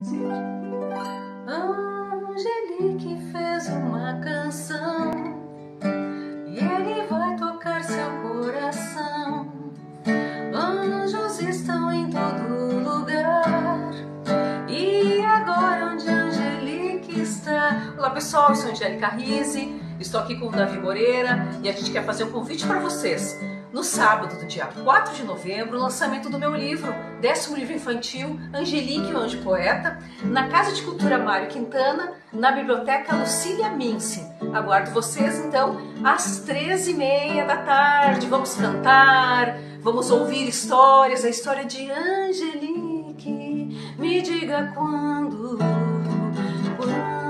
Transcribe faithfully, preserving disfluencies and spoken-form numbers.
Angélique fez uma canção e ele vai tocar seu coração. Anjos estão em todo lugar e agora onde Angélique está? Olá pessoal, eu sou Angélica Rizzi, estou aqui com o Davi Moreira e a gente quer fazer um convite para vocês. No sábado, do dia quatro de novembro, o lançamento do meu livro, décimo livro infantil, Angélique, o anjo, poeta, na Casa de Cultura Mário, Quintana, na Biblioteca Lucília, Minssen. Aguardo vocês, então, às treze e meia da tarde. Vamos cantar, vamos ouvir histórias, a história de Angélique. Me diga quando, quando